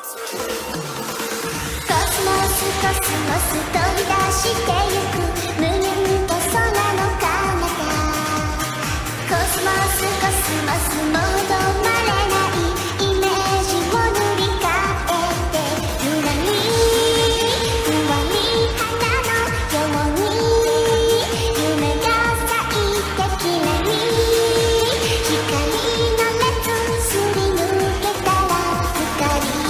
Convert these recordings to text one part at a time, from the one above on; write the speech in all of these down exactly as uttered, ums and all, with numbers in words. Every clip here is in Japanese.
スモス飛び出してゆく無限と空の彼方。コスモスコスモス戻まれないイメージを塗り替えてゆらりふわり花のように夢が咲いてきれい光の列すり抜けたら光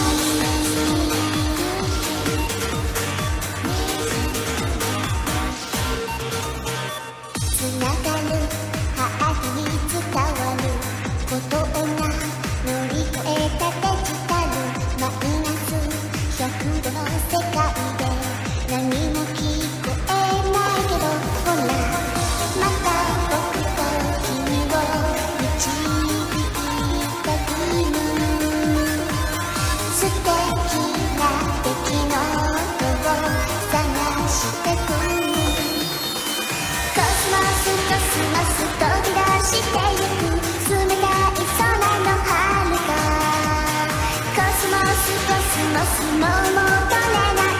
つながるハートに伝わることが乗り越えたデジタルマイナスひゃくどの世界で何も聞こえないけどほらまた僕と君を導いたビーム素敵な出来事を探してくコスモスコスモス飛び出してゆく冷たい空の遥かコスモスコスモスもう戻れない